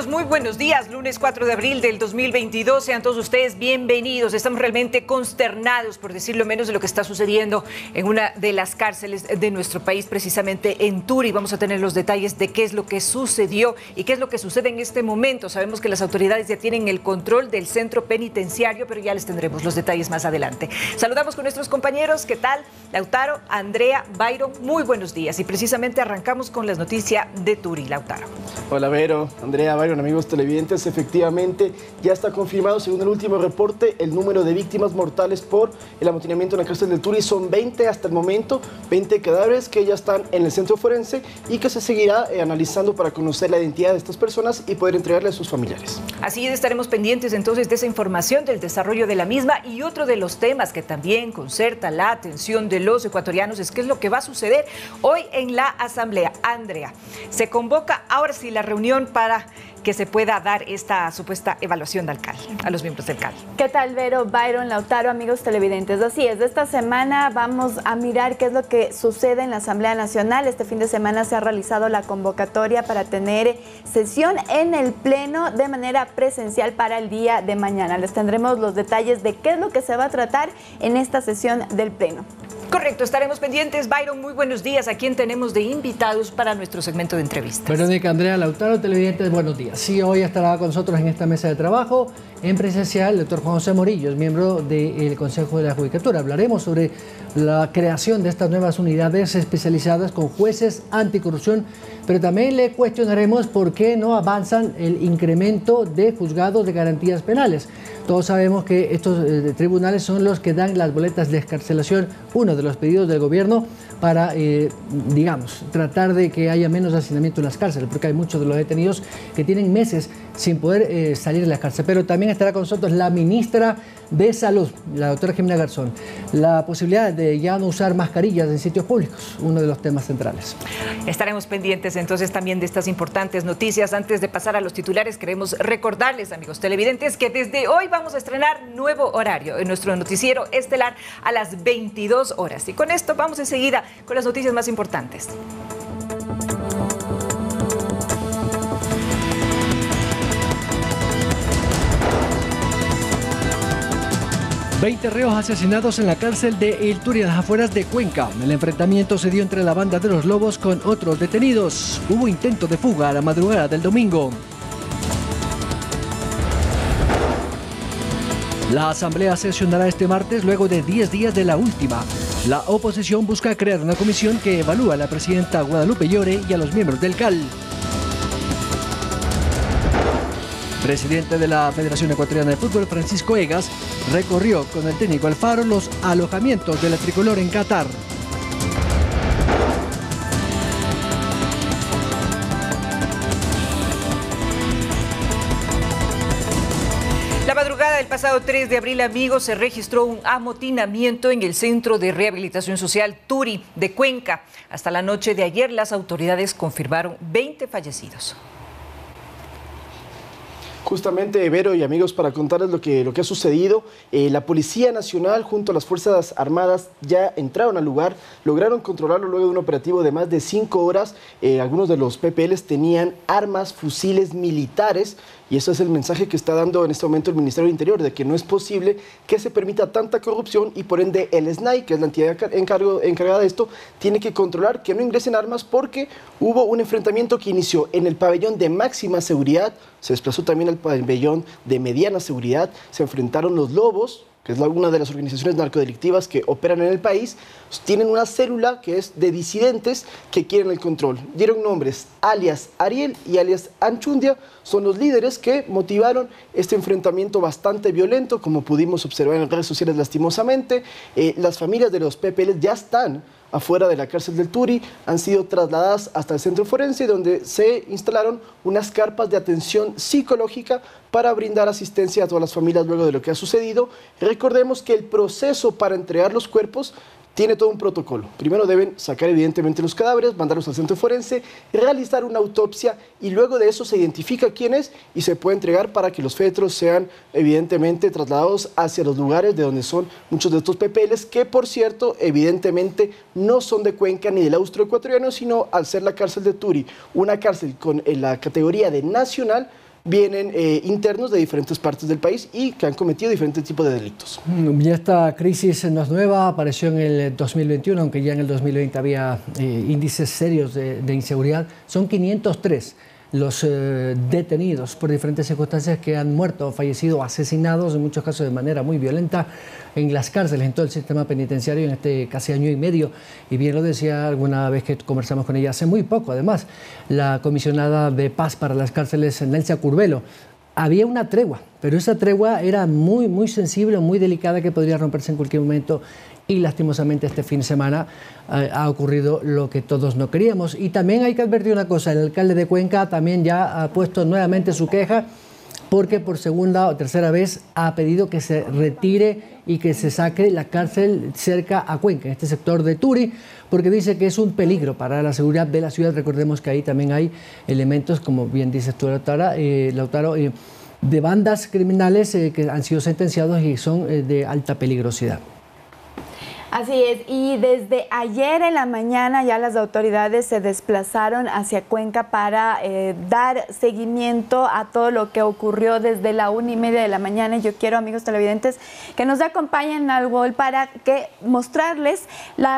amigos, muy buenos días. Lunes 4 de abril del 2022. Sean todos ustedes bienvenidos. Estamos realmente consternados, por decirlo menos, de lo que está sucediendo en una de las cárceles de nuestro país, precisamente en Turi. Vamos a tener los detalles de qué es lo que sucedió y qué es lo que sucede en este momento. Sabemos que las autoridades ya tienen el control del centro penitenciario, pero ya les tendremos los detalles más adelante. Saludamos con nuestros compañeros. ¿Qué tal? Lautaro, Andrea, Byron, muy buenos días. Y precisamente arrancamos con las noticias de Turi. Lautaro. Hola Vero, Andrea, Byron, amigos televidentes. Efectivamente, ya está confirmado, según el último reporte, el número de víctimas mortales por el amotinamiento en la cárcel del Turi. Son 20 hasta el momento, 20 cadáveres que ya están en el centro forense y que se seguirá analizando para conocer la identidad de estas personas y poder entregarle a sus familiares. Así es, estaremos pendientes entonces de esa información, del desarrollo de la misma, y otro de los temas que también concerta la atención de los ecuatorianos es qué es lo que va a suceder hoy en la Asamblea. Andrea, se convoca ahora sí la reunión para que se pueda dar esta supuesta evaluación del CAL, a los miembros del CAL. ¿Qué tal, Vero, Byron, Lautaro, amigos televidentes? Así es, de esta semana vamos a mirar qué es lo que sucede en la Asamblea Nacional. Este fin de semana se ha realizado la convocatoria para tener sesión en el Pleno de manera presencial para el día de mañana. Les tendremos los detalles de qué es lo que se va a tratar en esta sesión del Pleno. Correcto, estaremos pendientes. Byron, muy buenos días. ¿A quién tenemos de invitados para nuestro segmento de entrevistas? Verónica, Andrea, Lautaro, televidentes, buenos días. Sí, hoy estará con nosotros en esta mesa de trabajo, en presencial, el doctor Juan José Morillo, es miembro del Consejo de la Judicatura. Hablaremos sobre la creación de estas nuevas unidades especializadas con jueces anticorrupción, pero también le cuestionaremos por qué no avanzan el incremento de juzgados de garantías penales. Todos sabemos que estos tribunales son los que dan las boletas de excarcelación, uno de los pedidos del gobierno para, digamos, tratar de que haya menos hacinamiento en las cárceles, porque hay muchos de los detenidos que tienen meses sin poder salir de la cárcel. Pero también estará con nosotros la ministra de Salud, la doctora Jimena Garzón. La posibilidad de ya no usar mascarillas en sitios públicos, uno de los temas centrales. Estaremos pendientes entonces también de estas importantes noticias. Antes de pasar a los titulares, queremos recordarles, amigos televidentes, que desde hoy vamos a estrenar nuevo horario en nuestro noticiero estelar a las 22 horas. Y con esto vamos enseguida con las noticias más importantes. 20 reos asesinados en la cárcel de El Turi, en las afueras de Cuenca. El enfrentamiento se dio entre la banda de los Lobos con otros detenidos. Hubo intento de fuga a la madrugada del domingo. La asamblea sesionará este martes luego de 10 días de la última. La oposición busca crear una comisión que evalúa a la presidenta Guadalupe Llore y a los miembros del CAL. Presidente de la Federación Ecuatoriana de Fútbol, Francisco Egas, recorrió con el técnico Alfaro los alojamientos de la tricolor en Qatar. La madrugada del pasado 3 de abril, amigos, se registró un amotinamiento en el Centro de Rehabilitación Social Turi de Cuenca. Hasta la noche de ayer, las autoridades confirmaron 20 fallecidos. Justamente, Vero y amigos, para contarles lo que ha sucedido, la Policía Nacional junto a las Fuerzas Armadas ya entraron al lugar, lograron controlarlo luego de un operativo de más de 5 horas. Algunos de los PPLs tenían armas, fusiles militares, y eso es el mensaje que está dando en este momento el Ministerio del Interior, de que no es posible que se permita tanta corrupción y por ende el SNAI, que es la entidad encargada de esto, tiene que controlar que no ingresen armas porque hubo un enfrentamiento que inició en el pabellón de máxima seguridad, se desplazó también al pabellón de mediana seguridad, se enfrentaron los Lobos, que es una de las organizaciones narcodelictivas que operan en el país. Tienen una célula que es de disidentes que quieren el control. Dieron nombres, alias Ariel y alias Anchundia, son los líderes que motivaron este enfrentamiento bastante violento, como pudimos observar en redes sociales lastimosamente. Las familias de los PPL ya están afuera de la cárcel del Turi, han sido trasladadas hasta el centro forense, donde se instalaron unas carpas de atención psicológica para brindar asistencia a todas las familias luego de lo que ha sucedido. Recordemos que el proceso para entregar los cuerpos tiene todo un protocolo. Primero deben sacar evidentemente los cadáveres, mandarlos al centro forense, realizar una autopsia y luego de eso se identifica quién es y se puede entregar para que los féretros sean evidentemente trasladados hacia los lugares de donde son muchos de estos PPLs, que por cierto evidentemente no son de Cuenca ni del austroecuatoriano, sino al ser la cárcel de Turi, una cárcel con la categoría de nacional, vienen internos de diferentes partes del país y que han cometido diferentes tipos de delitos. Y esta crisis no es nueva, apareció en el 2021, aunque ya en el 2020 había índices serios de inseguridad. Son 503 los detenidos por diferentes circunstancias que han muerto, fallecido, asesinados, en muchos casos de manera muy violenta, en las cárceles, en todo el sistema penitenciario, en este casi año y medio. Y bien lo decía alguna vez que conversamos con ella, hace muy poco además, la comisionada de paz para las cárceles, Nelsa Curvelo. Había una tregua, pero esa tregua era muy sensible, muy delicada, que podría romperse en cualquier momento. Y lastimosamente este fin de semana ha ocurrido lo que todos no queríamos. Y también hay que advertir una cosa, el alcalde de Cuenca también ya ha puesto nuevamente su queja, porque por segunda o tercera vez ha pedido que se retire y que se saque la cárcel cerca a Cuenca, en este sector de Turi, porque dice que es un peligro para la seguridad de la ciudad. Recordemos que ahí también hay elementos, como bien dices tú, Lautaro, de bandas criminales que han sido sentenciados y son de alta peligrosidad. Así es, y desde ayer en la mañana ya las autoridades se desplazaron hacia Cuenca para dar seguimiento a todo lo que ocurrió desde la 1:30 de la mañana. Yo quiero, amigos televidentes, que nos acompañen al gol para mostrarles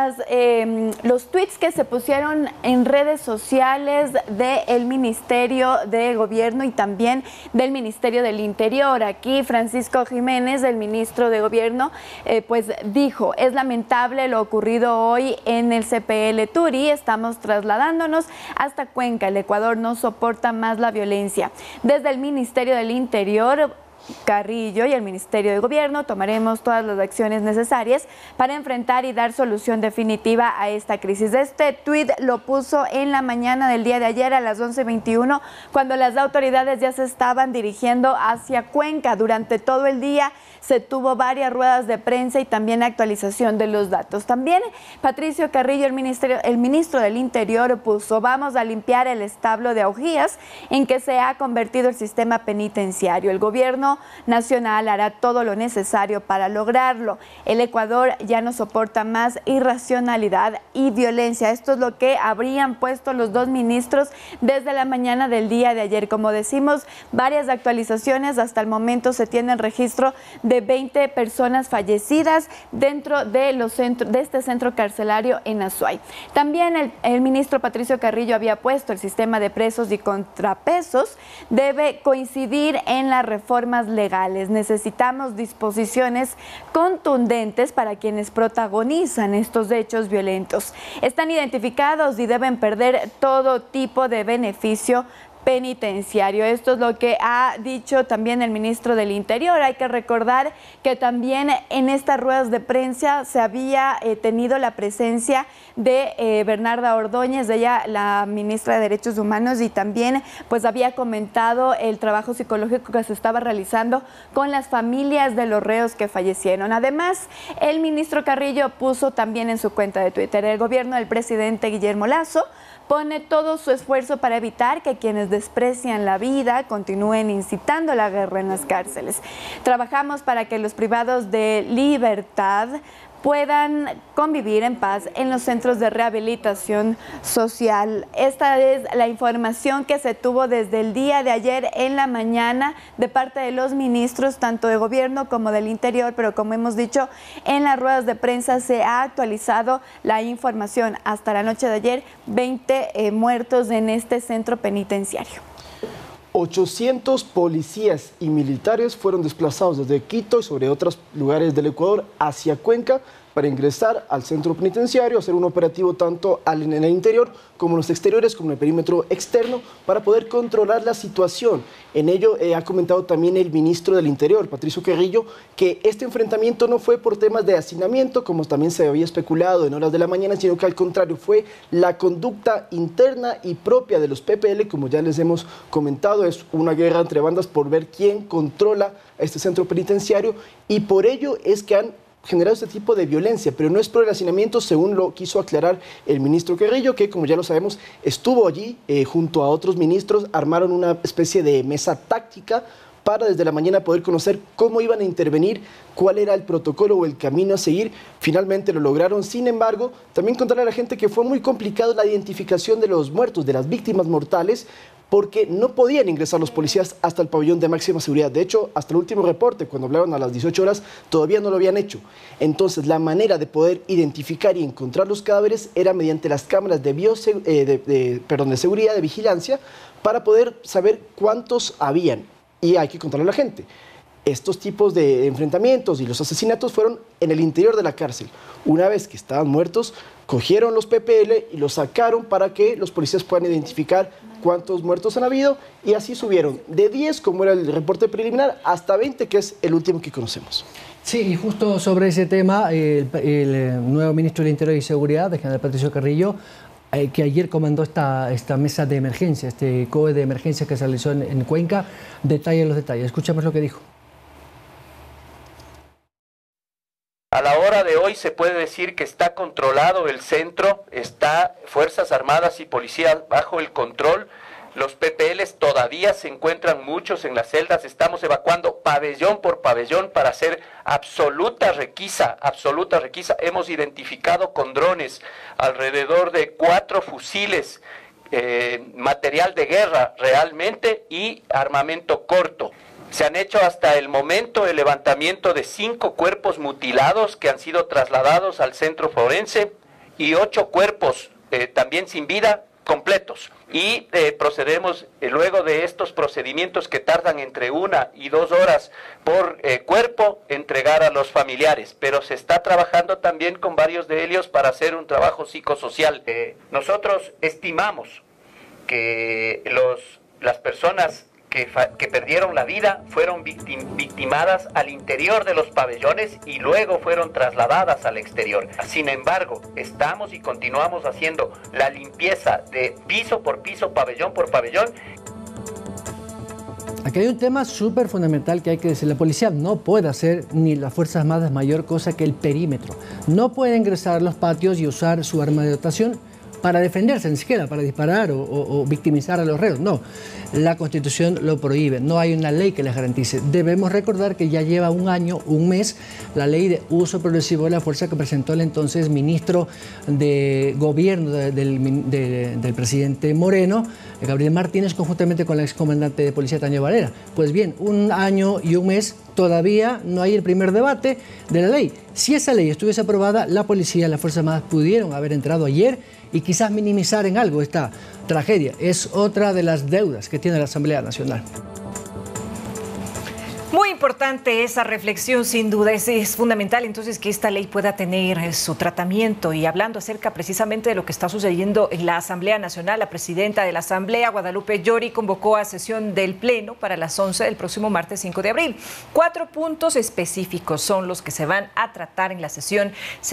los tweets que se pusieron en redes sociales del Ministerio de Gobierno y también del Ministerio del Interior. Aquí Francisco Jiménez, el ministro de Gobierno, pues dijo: es lamentable lo ocurrido hoy en el CPL Turi. Estamos trasladándonos hasta Cuenca. El Ecuador no soporta más la violencia. Desde el Ministerio del Interior, Carrillo y el Ministerio de Gobierno tomaremos todas las acciones necesarias para enfrentar y dar solución definitiva a esta crisis. Este tuit lo puso en la mañana del día de ayer a las 11:21, cuando las autoridades ya se estaban dirigiendo hacia Cuenca. Durante todo el día se tuvo varias ruedas de prensa y también actualización de los datos. También Patricio Carrillo, el ministro del Interior, puso: vamos a limpiar el establo de augías en que se ha convertido el sistema penitenciario. El gobierno nacional hará todo lo necesario para lograrlo. El Ecuador ya no soporta más irracionalidad y violencia. Esto es lo que habrían puesto los dos ministros desde la mañana del día de ayer. Como decimos, varias actualizaciones. Hasta el momento se tiene el registro de 20 personas fallecidas dentro de este centro carcelario en Azuay. También el ministro Patricio Carrillo había puesto: el sistema de presos y contrapesos debe coincidir en las reformas legales. Necesitamos disposiciones contundentes para quienes protagonizan estos hechos violentos. Están identificados y deben perder todo tipo de beneficio penitenciario. Esto es lo que ha dicho también el ministro del Interior. Hay que recordar que también en estas ruedas de prensa se había tenido la presencia de Bernarda Ordóñez, ella la ministra de Derechos Humanos, y también pues había comentado el trabajo psicológico que se estaba realizando con las familias de los reos que fallecieron. Además, el ministro Carrillo puso también en su cuenta de Twitter: el gobierno del presidente Guillermo Lasso pone todo su esfuerzo para evitar que quienes desprecian la vida continúen incitando la guerra en las cárceles. Trabajamos para que los privados de libertad puedan convivir en paz en los centros de rehabilitación social. Esta es la información que se tuvo desde el día de ayer en la mañana de parte de los ministros, tanto de Gobierno como del Interior, pero como hemos dicho, en las ruedas de prensa se ha actualizado la información. Hasta la noche de ayer, 20 muertos en este centro penitenciario. 800 policías y militares fueron desplazados desde Quito y sobre otros lugares del Ecuador hacia Cuenca para ingresar al centro penitenciario, hacer un operativo tanto en el interior como en los exteriores, como en el perímetro externo, para poder controlar la situación. En ello ha comentado también el ministro del Interior, Patricio Carrillo, que este enfrentamiento no fue por temas de hacinamiento, como también se había especulado en horas de la mañana, sino que al contrario fue la conducta interna y propia de los PPL, como ya les hemos comentado. Es una guerra entre bandas por ver quién controla este centro penitenciario, y por ello es que han generado este tipo de violencia, pero no es por el hacinamiento, según lo quiso aclarar el ministro Carrillo, que como ya lo sabemos estuvo allí junto a otros ministros, armaron una especie de mesa táctica para desde la mañana poder conocer cómo iban a intervenir, cuál era el protocolo o el camino a seguir. Finalmente lo lograron. Sin embargo, también contarle a la gente que fue muy complicado la identificación de los muertos, de las víctimas mortales, porque no podían ingresar los policías hasta el pabellón de máxima seguridad. De hecho, hasta el último reporte, cuando hablaron a las 18 horas, todavía no lo habían hecho. Entonces, la manera de poder identificar y encontrar los cadáveres era mediante las cámaras de seguridad, de vigilancia, para poder saber cuántos habían. Y hay que contarle a la gente. Estos tipos de enfrentamientos y los asesinatos fueron en el interior de la cárcel. Una vez que estaban muertos, cogieron los PPL y los sacaron para que los policías puedan identificar cuántos muertos han habido, y así subieron de 10, como era el reporte preliminar, hasta 20, que es el último que conocemos. Sí, y justo sobre ese tema, el nuevo ministro del Interior y Seguridad, el general Patricio Carrillo, que ayer comandó esta mesa de emergencia, este COE de emergencia que se realizó en Cuenca, detalla los detalles. Escuchamos lo que dijo. A la hora de hoy se puede decir que está controlado el centro, está Fuerzas Armadas y Policía bajo el control. Los PPLs todavía se encuentran muchos en las celdas, estamos evacuando pabellón por pabellón para hacer absoluta requisa. Hemos identificado con drones alrededor de 4 fusiles, material de guerra realmente y armamento corto. Se han hecho hasta el momento el levantamiento de 5 cuerpos mutilados que han sido trasladados al centro forense y 8 cuerpos también sin vida completos. Y procedemos, luego de estos procedimientos que tardan entre 1 y 2 horas por cuerpo, entregar a los familiares. Pero se está trabajando también con varios de ellos para hacer un trabajo psicosocial. Nosotros estimamos que las personas que perdieron la vida fueron victimadas al interior de los pabellones y luego fueron trasladadas al exterior. Sin embargo, estamos y continuamos haciendo la limpieza de piso por piso, pabellón por pabellón. Aquí hay un tema súper fundamental que hay que decir. La policía no puede hacer, ni las Fuerzas Armadas, mayor cosa que el perímetro. No puede ingresar a los patios y usar su arma de dotación para defenderse, ni siquiera para disparar o victimizar a los reos. No, la Constitución lo prohíbe, no hay una ley que les garantice. Debemos recordar que ya lleva un año, un mes, la ley de uso progresivo de la fuerza que presentó el entonces ministro de Gobierno del presidente Moreno, Gabriel Martínez, conjuntamente con la excomandante de policía Tania Varela. Pues bien, un año y un mes, todavía no hay el primer debate de la ley. Si esa ley estuviese aprobada, la policía y las Fuerzas Armadas pudieron haber entrado ayer y quizás minimizar en algo esta tragedia. Es otra de las deudas que tiene la Asamblea Nacional. Muy importante esa reflexión, sin duda. Es fundamental entonces que esta ley pueda tener su tratamiento. Y hablando acerca precisamente de lo que está sucediendo en la Asamblea Nacional, la presidenta de la Asamblea, Guadalupe Llori, convocó a sesión del Pleno para las 11 del próximo martes 5 de abril. 4 puntos específicos son los que se van a tratar en la sesión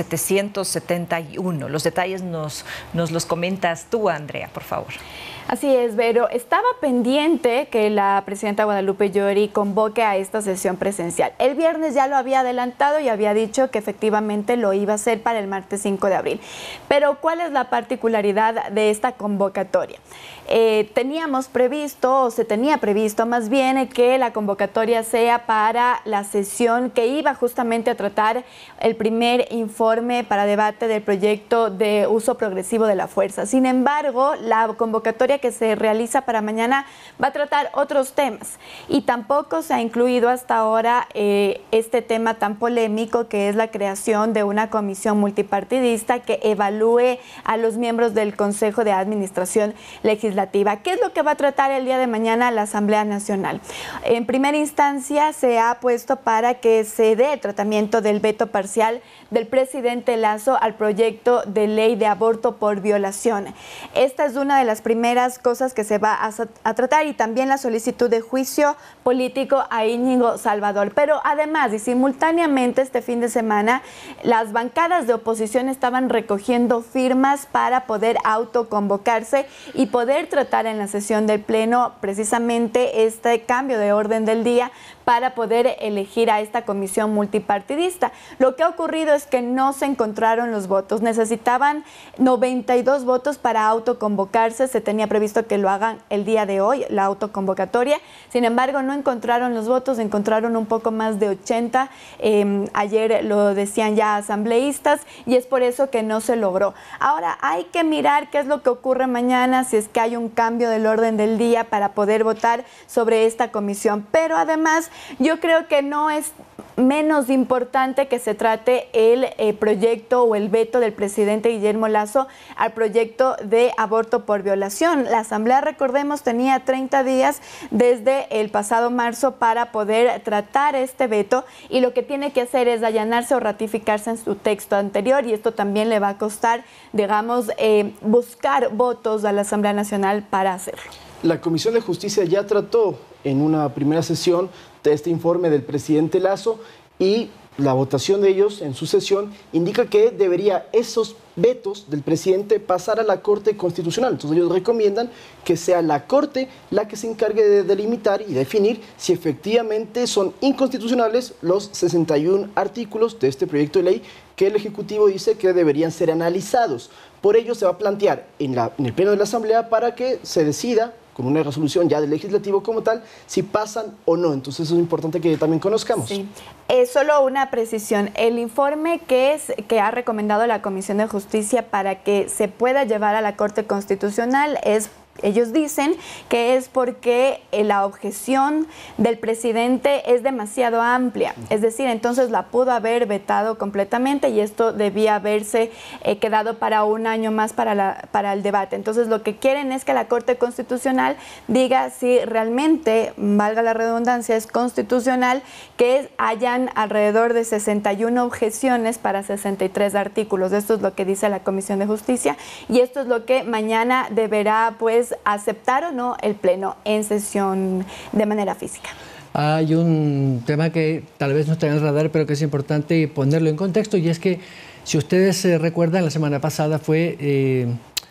771. Los detalles nos los comentas tú, Andrea, por favor. Así es, Vero. Estaba pendiente que la presidenta Guadalupe Llori convoque a esta sesión presencial. El viernes ya lo había adelantado y había dicho que efectivamente lo iba a hacer para el martes 5 de abril. Pero ¿cuál es la particularidad de esta convocatoria? Teníamos previsto, o se tenía previsto más bien, que la convocatoria sea para la sesión que iba justamente a tratar el primer informe para debate del proyecto de uso progresivo de la fuerza. Sin embargo, la convocatoria que se realiza para mañana va a tratar otros temas y tampoco se ha incluido hasta ahora este tema tan polémico que es la creación de una comisión multipartidista que evalúe a los miembros del Consejo de Administración Legislativa. ¿Qué es lo que va a tratar el día de mañana la Asamblea Nacional? En primera instancia se ha puesto para que se dé el tratamiento del veto parcial del presidente Lasso al proyecto de ley de aborto por violación. Esta es una de las primeras cosas que se va a tratar, y también la solicitud de juicio político a Íñigo Salvador. Pero además y simultáneamente este fin de semana las bancadas de oposición estaban recogiendo firmas para poder autoconvocarse y poder tratar en la sesión del Pleno precisamente este cambio de orden del día para poder elegir a esta comisión multipartidista. Lo que ha ocurrido es que no se encontraron los votos. Necesitaban 92 votos para autoconvocarse. Se tenía previsto que lo hagan el día de hoy, la autoconvocatoria. Sin embargo, no encontraron los votos, encontraron un poco más de 80. Ayer lo decían ya asambleístas y es por eso que no se logró. Ahora hay que mirar qué es lo que ocurre mañana, si es que hay un cambio del orden del día para poder votar sobre esta comisión. Pero además, yo creo que no es menos importante que se trate el proyecto o el veto del presidente Guillermo Lasso al proyecto de aborto por violación. La Asamblea, recordemos, tenía 30 días desde el pasado marzo para poder tratar este veto y lo que tiene que hacer es allanarse o ratificarse en su texto anterior y esto también le va a costar, digamos, buscar votos a la Asamblea Nacional para hacerlo. La Comisión de Justicia ya trató en una primera sesión de este informe del presidente Lasso y la votación de ellos en su sesión indica que debería esos vetos del presidente pasar a la Corte Constitucional. Entonces ellos recomiendan que sea la Corte la que se encargue de delimitar y definir si efectivamente son inconstitucionales los 61 artículos de este proyecto de ley que el Ejecutivo dice que deberían ser analizados. Por ello se va a plantear en el Pleno de la Asamblea para que se decida con una resolución ya del legislativo como tal, si pasan o no. Entonces eso es importante que también conozcamos. Sí. Solo una precisión. El informe que ha recomendado la Comisión de Justicia para que se pueda llevar a la Corte Constitucional es... Ellos dicen que es porque la objeción del presidente es demasiado amplia, es decir, entonces la pudo haber vetado completamente y esto debía haberse quedado para un año más para el debate. Entonces lo que quieren es que la Corte Constitucional diga si realmente, valga la redundancia, es constitucional que hayan alrededor de 61 objeciones para 63 artículos. Esto es lo que dice la Comisión de Justicia y esto es lo que mañana deberá, pues, aceptar o no el Pleno en sesión de manera física. Hay un tema que tal vez no está en el radar, pero que es importante ponerlo en contexto, y es que, si ustedes recuerdan, la semana pasada fue,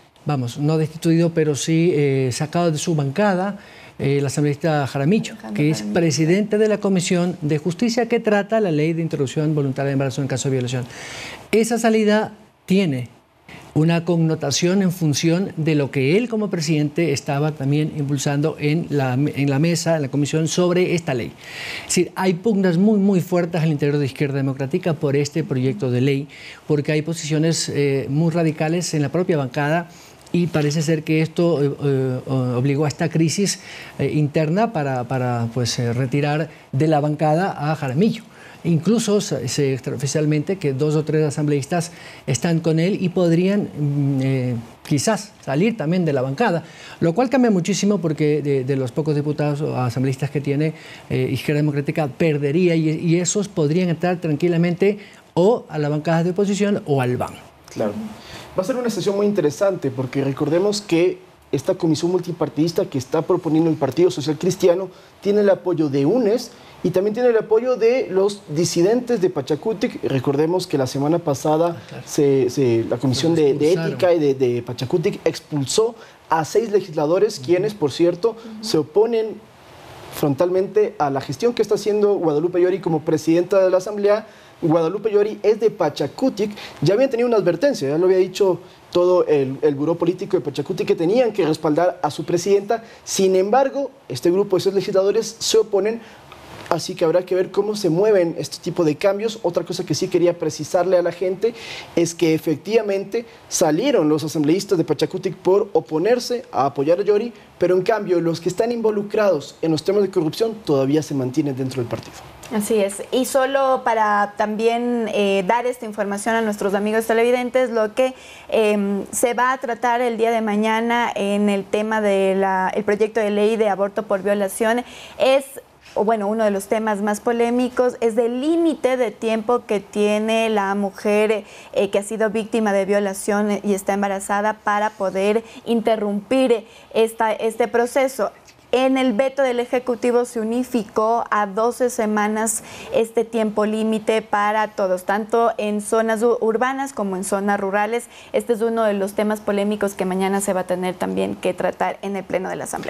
no destituido, pero sí sacado de su bancada el asambleísta Jaramillo, que es presidente de la Comisión de Justicia que trata la ley de interrupción voluntaria de embarazo en caso de violación. Esa salida tiene una connotación en función de lo que él como presidente estaba también impulsando en la mesa, en la comisión, sobre esta ley. Es decir, hay pugnas muy fuertes al interior de Izquierda Democrática por este proyecto de ley, porque hay posiciones muy radicales en la propia bancada y parece ser que esto obligó a esta crisis interna para retirar de la bancada a Jaramillo. Incluso se extraoficialmente que 2 o 3 asambleístas están con él y podrían quizás salir también de la bancada, lo cual cambia muchísimo porque de los pocos diputados o asambleístas que tiene Izquierda Democrática perdería y esos podrían entrar tranquilamente o a la bancada de oposición o al BAN. Claro. Va a ser una sesión muy interesante porque recordemos que esta comisión multipartidista que está proponiendo el Partido Social Cristiano tiene el apoyo de UNES y también tiene el apoyo de los disidentes de Pachakutik. Recordemos que la semana pasada la Comisión de Ética y de Pachakutik expulsó a 6 legisladores, quienes, por cierto, se oponen frontalmente a la gestión que está haciendo Guadalupe Llori como presidenta de la Asamblea. Guadalupe Llori es de Pachakutik, ya habían tenido una advertencia, ya lo había dicho todo el buró político de Pachakutik que tenían que respaldar a su presidenta. Sin embargo, este grupo de 6 legisladores se oponen, así que habrá que ver cómo se mueven este tipo de cambios. Otra cosa que sí quería precisarle a la gente es que efectivamente salieron los asambleístas de Pachakutik por oponerse a apoyar a Llori, pero en cambio los que están involucrados en los temas de corrupción todavía se mantienen dentro del partido. Así es, y solo para también dar esta información a nuestros amigos televidentes, lo que se va a tratar el día de mañana en el tema del proyecto de ley de aborto por violación es, uno de los temas más polémicos es el límite de tiempo que tiene la mujer que ha sido víctima de violación y está embarazada para poder interrumpir este proceso. En el veto del Ejecutivo se unificó a 12 semanas este tiempo límite para todos, tanto en zonas urbanas como en zonas rurales. Este es uno de los temas polémicos que mañana se va a tener también que tratar en el Pleno de la Asamblea.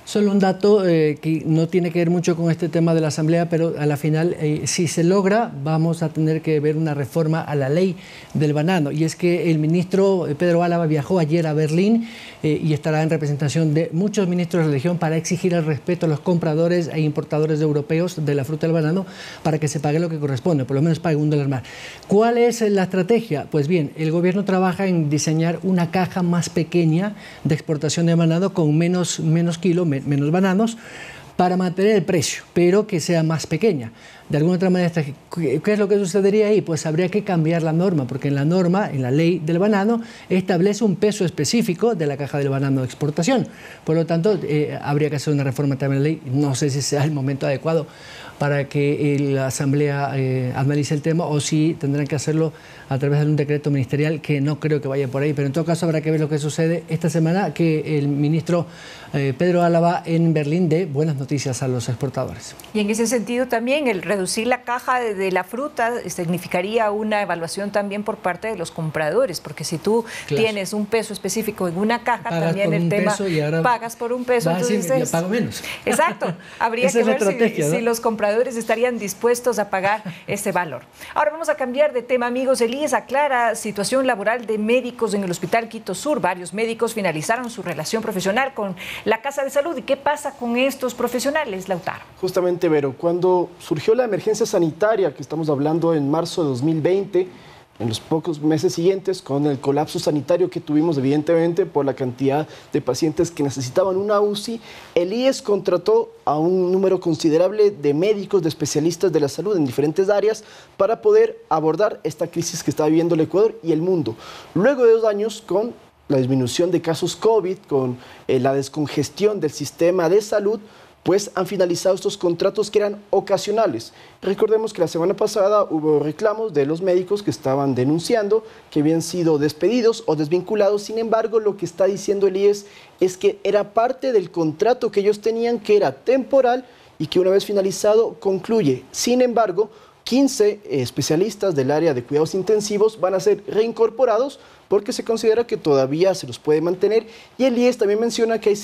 Solo un dato que no tiene que ver mucho con este tema de la Asamblea, pero a la final, si se logra, vamos a tener que ver una reforma a la ley del banano. Y es que el ministro Pedro Álava viajó ayer a Berlín y estará en representación de muchos ministros de la región para exigir el respeto a los compradores e importadores europeos de la fruta del banano para que se pague lo que corresponde, por lo menos pague $1 más. ¿Cuál es la estrategia? Pues bien, el gobierno trabaja en diseñar una caja más pequeña de exportación de banano con menos kilos, menos bananos, para mantener el precio, pero que sea más pequeña. De alguna otra manera, ¿qué es lo que sucedería ahí? Pues habría que cambiar la norma, porque en la norma, en la ley del banano, establece un peso específico de la caja del banano de exportación. Por lo tanto, habría que hacer una reforma también de la ley. No sé si sea el momento adecuado para que la Asamblea analice el tema o si tendrán que hacerlo a través de un decreto ministerial, que no creo que vaya por ahí, pero en todo caso habrá que ver lo que sucede esta semana, que el ministro Pedro Álava en Berlín dé buenas noticias a los exportadores. Y en ese sentido también el reducir la caja de la fruta significaría una evaluación también por parte de los compradores, porque si tú tienes un peso específico en una caja, pagas también el tema, pagas por un peso, entonces ya pago menos. Exacto, habría que ver si los compradores estarían dispuestos a pagar ese valor. Ahora vamos a cambiar de tema, amigos. El IES aclara situación laboral de médicos en el Hospital Quito Sur. Varios médicos finalizaron su relación profesional con la Casa de Salud. ¿Y qué pasa con estos profesionales, Lautaro? Justamente, Vero, cuando surgió la emergencia sanitaria, que estamos hablando en marzo de 2020, en los pocos meses siguientes, con el colapso sanitario que tuvimos, evidentemente, por la cantidad de pacientes que necesitaban una UCI, el IES contrató a un número considerable de médicos, de especialistas de la salud en diferentes áreas para poder abordar esta crisis que está viviendo el Ecuador y el mundo. Luego de 2 años, con la disminución de casos COVID, con la descongestión del sistema de salud, pues han finalizado estos contratos que eran ocasionales. Recordemos que la semana pasada hubo reclamos de los médicos que estaban denunciando que habían sido despedidos o desvinculados. Sin embargo, lo que está diciendo el IES es que era parte del contrato que ellos tenían, que era temporal y que una vez finalizado concluye. Sin embargo, 15 especialistas del área de cuidados intensivos van a ser reincorporados porque se considera que todavía se los puede mantener, y el IES también menciona que hay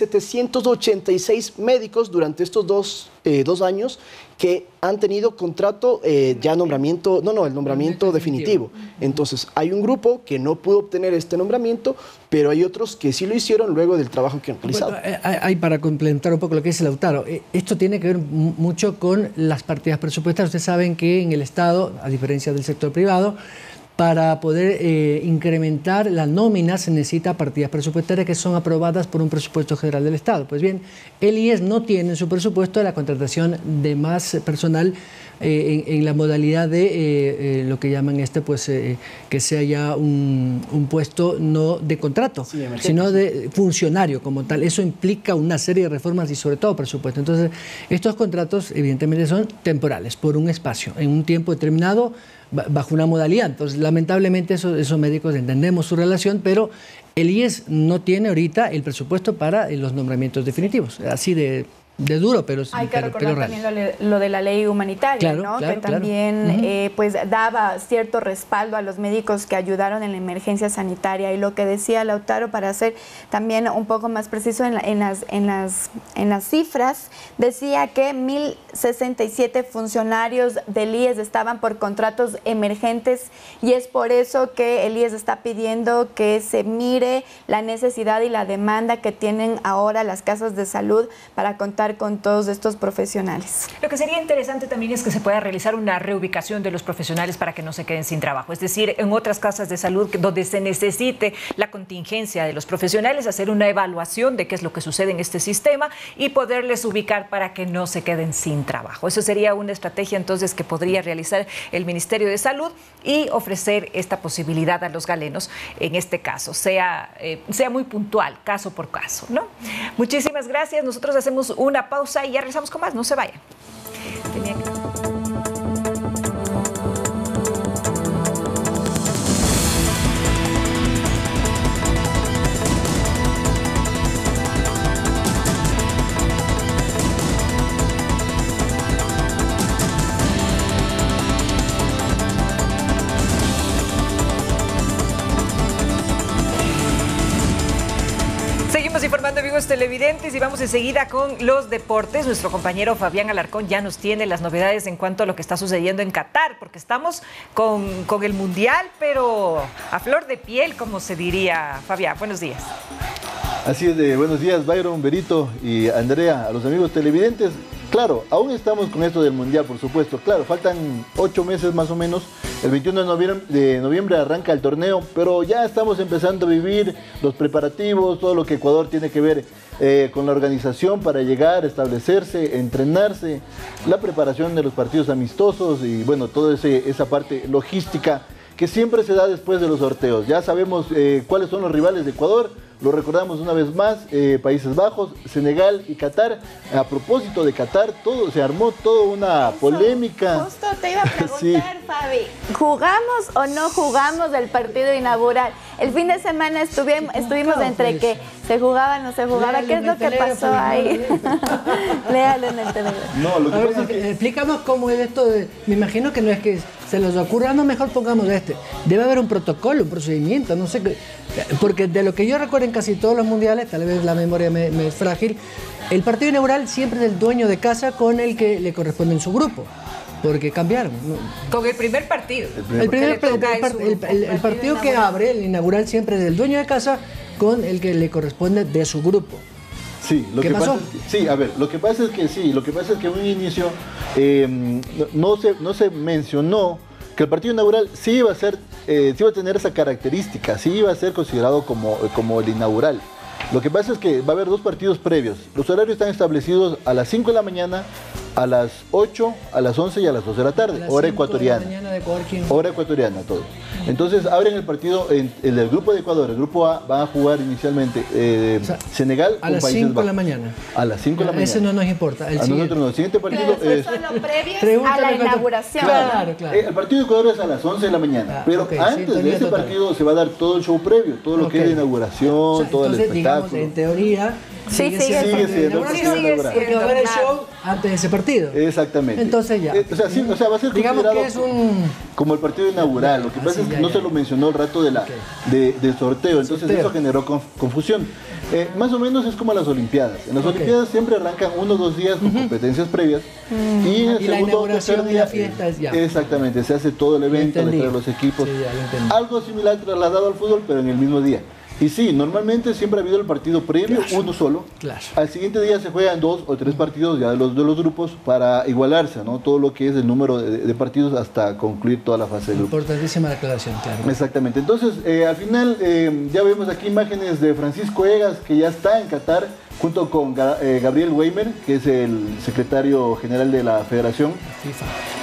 786 médicos durante estos dos años que han tenido contrato, el nombramiento definitivo. Entonces, hay un grupo que no pudo obtener este nombramiento, pero hay otros que sí lo hicieron luego del trabajo que han realizado. Bueno, para complementar un poco lo que dice Lautaro, esto tiene que ver mucho con las partidas presupuestarias. Ustedes saben que en el Estado, a diferencia del sector privado, para poder incrementar la nómina se necesita partidas presupuestarias que son aprobadas por un presupuesto general del Estado. Pues bien, el IES no tiene en su presupuesto la contratación de más personal en la modalidad de lo que llaman que sea ya un puesto no de contrato, sino de funcionario como tal. Eso implica una serie de reformas y sobre todo presupuesto. Entonces, estos contratos evidentemente son temporales, por un espacio, en un tiempo determinado, bajo una modalidad. Entonces, lamentablemente, esos médicos entendemos su relación, pero el IES no tiene ahorita el presupuesto para los nombramientos definitivos. Así de duro, pero hay que recordar también lo de la ley humanitaria, claro, ¿no? Que también pues daba cierto respaldo a los médicos que ayudaron en la emergencia sanitaria. Y lo que decía Lautaro, para ser también un poco más preciso en las cifras, decía que 1.067 funcionarios del IES estaban por contratos emergentes, y es por eso que el IES está pidiendo que se mire la necesidad y la demanda que tienen ahora las casas de salud para contar con todos estos profesionales. Lo que sería interesante también es que se pueda realizar una reubicación de los profesionales para que no se queden sin trabajo. Es decir, en otras casas de salud donde se necesite la contingencia de los profesionales, hacer una evaluación de qué es lo que sucede en este sistema y poderles ubicar para que no se queden sin trabajo. Eso sería una estrategia entonces que podría realizar el Ministerio de Salud y ofrecer esta posibilidad a los galenos, en este caso, sea muy puntual, caso por caso, ¿no? Muchísimas gracias. Nosotros hacemos una pausa y ya regresamos con más. No se vayan. Informando, amigos televidentes, y vamos enseguida con los deportes. Nuestro compañero Fabián Alarcón ya nos tiene las novedades en cuanto a lo que está sucediendo en Qatar, porque estamos con el Mundial, pero a flor de piel, como se diría. Fabián, buenos días. Así es, buenos días, Byron, Berito y Andrea, a los amigos televidentes. Claro, aún estamos con esto del Mundial, por supuesto. Claro, faltan 8 meses más o menos. El 21 de noviembre arranca el torneo, pero ya estamos empezando a vivir los preparativos, todo lo que Ecuador tiene que ver con la organización para llegar, establecerse, entrenarse, la preparación de los partidos amistosos y bueno, toda esa parte logística que siempre se da después de los sorteos. Ya sabemos cuáles son los rivales de Ecuador. Lo recordamos una vez más, Países Bajos, Senegal y Qatar. A propósito de Qatar, se armó toda una polémica. Justo te iba a preguntar, Sí. Fabi, ¿jugamos o no jugamos el partido inaugural? El fin de semana estuvimos entre que se jugaba o no se jugaba. Léalo ¿Qué es en lo el que telégrafo, pasó ahí? Léalo en el telégrafo. No, lo que A ver, pasa es que... explícanos cómo es esto. Me imagino que no es que se les ocurra, no, mejor pongamos este. Debe haber un protocolo, un procedimiento, no sé qué. Porque de lo que yo recuerdo en casi todos los mundiales, tal vez la memoria me es frágil, el partido inaugural siempre es el dueño de casa con el que le corresponde en su grupo. Porque cambiaron, ¿no? Con el primer partido. El partido que abre, el inaugural, siempre es el dueño de casa con el que le corresponde de su grupo. Sí, lo ¿Qué que pasó? pasa es que, sí, a ver, lo que pasa es que en un inicio no se mencionó que el partido inaugural sí iba a tener esa característica, sí iba a ser considerado como el inaugural. Lo que pasa es que va a haber 2 partidos previos. Los horarios están establecidos a las 5 de la mañana, a las 8, a las 11 y a las 2 de la tarde, hora ecuatoriana. Hora ecuatoriana, todo. Entonces abren el partido en el grupo de Ecuador. El grupo A van a jugar inicialmente Senegal a las 5 de la mañana. A las 5 de la mañana. Ese no nos importa. A nosotros no. El siguiente partido Pero es... son los previos Pregúntale a la cuánto- inauguración. Claro. El partido de Ecuador es a las 11 de la mañana, pero ok, antes de sintonía ese total. partido se va a dar todo el show previo, todo lo que es Ok. de inauguración, O sea, todo el entonces, digamos, espectáculo. en teoría, Sí, sigue siendo siendo partido inaugural, partido inaugural. porque va a haber el show antes de ese partido. Exactamente. Entonces ya. O sea, va a ser Digamos considerado que es un... como el partido inaugural. Lo que pasa sí, es que ya, no ya. se lo mencionó el rato del sorteo, entonces Sorteo. eso generó confusión. Más o menos es como las Olimpiadas. En las Ok. Olimpiadas siempre arrancan 1 o 2 días con competencias previas y en el Y la segundo o inauguración tercer y día la fiesta es ya. Exactamente, se hace todo el evento, le entendí. traen los equipos. Sí, ya lo entendí. Algo similar trasladado al fútbol, pero en el mismo día. Y sí, normalmente siempre ha habido el partido previo, uno solo. Claro. Al siguiente día se juegan 2 o 3 partidos ya de los grupos para igualarse, ¿no? Todo lo que es el número de partidos hasta concluir toda la fase de grupos. Importantísima declaración, claro. Exactamente. Entonces, al final ya vemos aquí imágenes de Francisco Egas, que ya está en Qatar, junto con Gabriel Weimer, que es el secretario general de la federación. FIFA.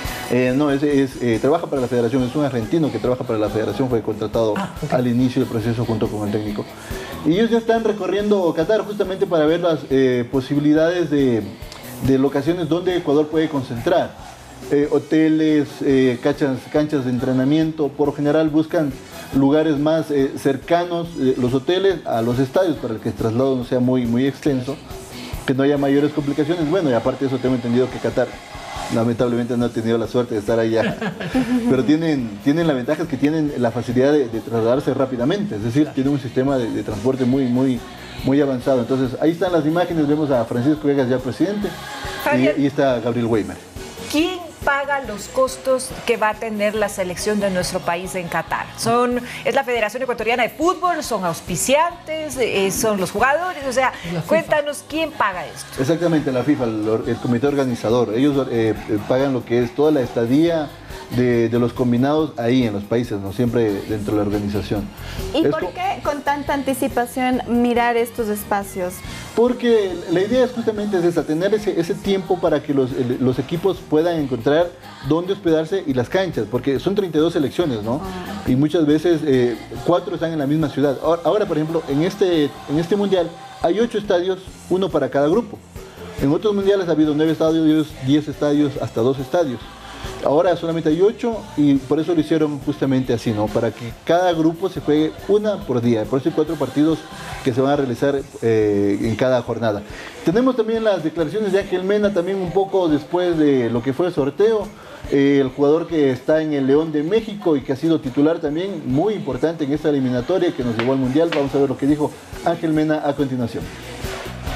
Trabaja para la federación, es un argentino que trabaja para la federación, fue contratado ok. al inicio del proceso junto con el técnico. Y ellos ya están recorriendo Qatar justamente para ver las posibilidades de locaciones donde Ecuador puede concentrar. Hoteles, canchas de entrenamiento, por lo general buscan lugares más cercanos, los hoteles, a los estadios para que el traslado no sea muy extenso, que no haya mayores complicaciones. Bueno, y aparte de eso tengo entendido que Qatar lamentablemente no ha tenido la suerte de estar allá, pero tienen la ventaja es que tienen la facilidad de trasladarse rápidamente, es decir, tienen un sistema de transporte muy avanzado. Entonces ahí están las imágenes, vemos a Francisco Vegas ya presidente y está Gabriel Weimer. ¿Quién paga los costos que va a tener la selección de nuestro país en Qatar? ¿Es la Federación Ecuatoriana de Fútbol? ¿Son auspiciantes? ¿Son los jugadores? O sea, cuéntanos, ¿quién paga esto? Exactamente, la FIFA, el comité organizador. Ellos pagan lo que es toda la estadía de los combinados ahí en los países, no siempre dentro de la organización. ¿Y por qué con tanta anticipación mirar estos espacios? Porque la idea es justamente esa, tener ese tiempo para que los equipos puedan encontrar dónde hospedarse y las canchas, porque son 32 selecciones, ¿no? Y muchas veces 4 están en la misma ciudad. Ahora, por ejemplo, en este mundial hay 8 estadios, uno para cada grupo. En otros mundiales ha habido 9 estadios, 10 estadios, hasta 2 estadios. Ahora solamente hay 8 y por eso lo hicieron justamente así, ¿no? Para que cada grupo se juegue una por día. Por eso hay 4 partidos que se van a realizar en cada jornada. Tenemos también las declaraciones de Ángel Mena, también un poco después de lo que fue el sorteo. El jugador que está en el León de México y que ha sido titular también, muy importante en esta eliminatoria que nos llevó al Mundial. Vamos a ver lo que dijo Ángel Mena a continuación.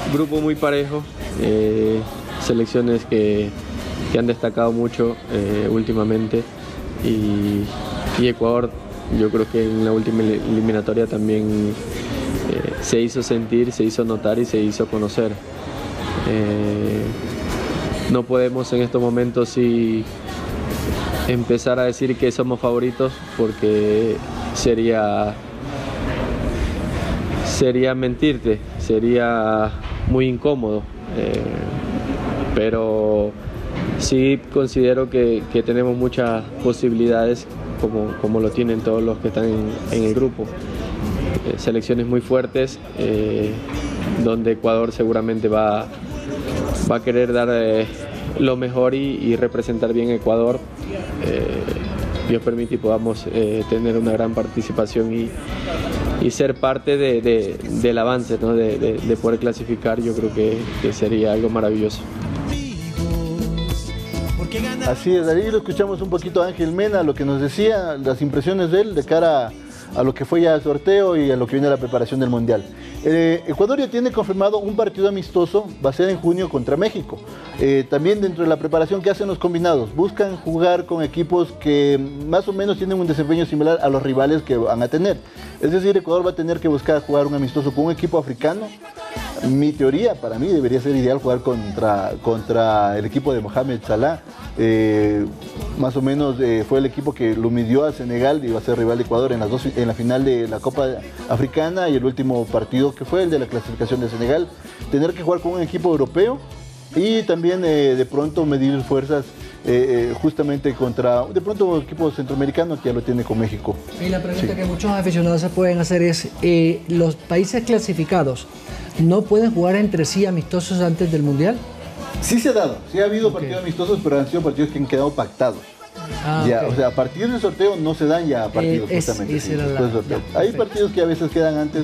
grupo muy parejo, selecciones que han destacado mucho últimamente y Ecuador, yo creo que en la última eliminatoria también se hizo sentir, se hizo notar y se hizo conocer. No podemos en estos momentos sí empezar a decir que somos favoritos, porque sería mentirte, sería muy incómodo, pero sí considero que tenemos muchas posibilidades, como lo tienen todos los que están en el grupo. Selecciones muy fuertes, donde Ecuador seguramente va a querer dar lo mejor y representar bien a Ecuador. Dios permite y podamos tener una gran participación y ser parte del avance, ¿no? de poder clasificar. Yo creo que sería algo maravilloso. Así es, ahí lo escuchamos un poquito a Ángel Mena, lo que nos decía, las impresiones de él de cara a lo que fue ya el sorteo y a lo que viene la preparación del Mundial. Ecuador ya tiene confirmado un partido amistoso, va a ser en junio contra México. También dentro de la preparación que hacen los combinados, buscan jugar con equipos que más o menos tienen un desempeño similar a los rivales que van a tener. Es decir, Ecuador va a tener que buscar jugar un amistoso con un equipo africano. Mi teoría, para mí, debería ser ideal jugar contra el equipo de Mohamed Salah. Más o menos fue el equipo que lo midió a Senegal y va a ser rival de Ecuador en la final de la Copa Africana, y el último partido que fue el de la clasificación de Senegal. Tener que jugar con un equipo europeo y también de pronto medir fuerzas justamente contra de pronto un equipo centroamericano que ya lo tiene con México. Y la pregunta que muchos aficionados se pueden hacer es, ¿los países clasificados no pueden jugar entre sí amistosos antes del Mundial? Sí se ha dado, sí ha habido partidos amistosos, pero han sido partidos que han quedado pactados. Ya, Okay. O sea, a partir del sorteo no se dan ya partidos justamente. Sí, después del sorteo. Hay partidos que a veces quedan antes,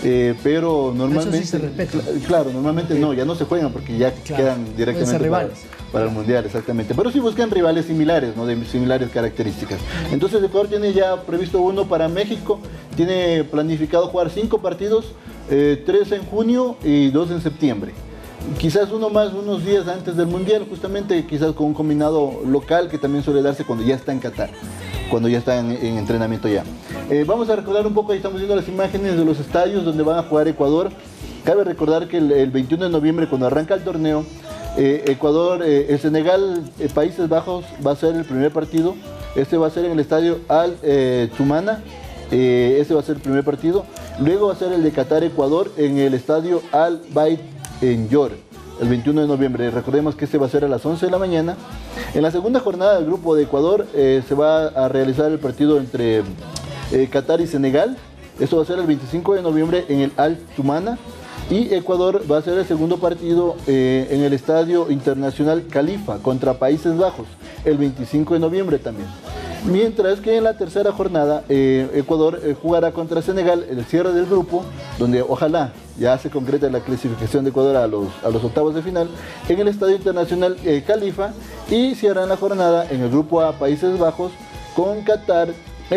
pero normalmente, eso sí se respeta. Claro, normalmente no, ya no se juegan porque ya quedan directamente para el Mundial, exactamente. Pero sí buscan rivales similares, ¿no? De similares características. Entonces Ecuador tiene ya previsto uno para México, tiene planificado jugar 5 partidos, 3 en junio y 2 en septiembre. Quizás uno más unos días antes del Mundial, justamente quizás con un combinado local que también suele darse cuando ya está en Qatar, cuando ya está en entrenamiento ya. Vamos a recordar un poco, ahí estamos viendo las imágenes de los estadios donde van a jugar Ecuador. Cabe recordar que el 21 de noviembre, cuando arranca el torneo, Ecuador, el Senegal, Países Bajos va a ser el primer partido. Este va a ser en el estadio Al Tumana. Ese va a ser el primer partido. Luego va a ser el de Qatar-Ecuador en el estadio Al Bayt en Yor, el 21 de noviembre. Recordemos que este va a ser a las 11 de la mañana. En la segunda jornada del grupo de Ecuador se va a realizar el partido entre Qatar y Senegal. Esto va a ser el 25 de noviembre en el Al Tumana. Y Ecuador va a ser el segundo partido en el Estadio Internacional Khalifa contra Países Bajos, el 25 de noviembre también. Mientras que en la tercera jornada Ecuador jugará contra Senegal el cierre del grupo, donde ojalá ya se concreta la clasificación de Ecuador a los octavos de final, en el Estadio Internacional Khalifa, y cierran la jornada en el grupo A, Países Bajos, con Qatar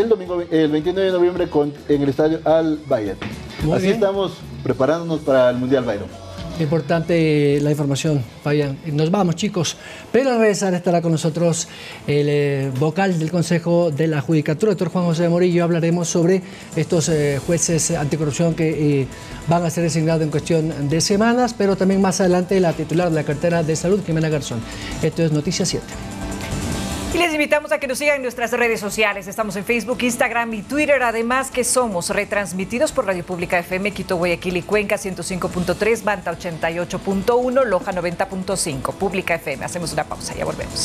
el 29 de noviembre en el Estadio Al Bayt. Así estamos preparándonos para el Mundial, Byron. Importante la información, Fabián. Nos vamos, chicos. Pero al regresar estará con nosotros el vocal del Consejo de la Judicatura, el doctor Juan José Morillo. Hablaremos sobre estos jueces anticorrupción que van a ser designados en cuestión de semanas, pero también más adelante la titular de la cartera de salud, Jimena Garzón. Esto es Noticias 7. Y les invitamos a que nos sigan en nuestras redes sociales. Estamos en Facebook, Instagram y Twitter. Además que somos retransmitidos por Radio Pública FM, Quito, Guayaquil y Cuenca, 105.3, Manta 88.1, Loja 90.5, Pública FM. Hacemos una pausa, ya volvemos.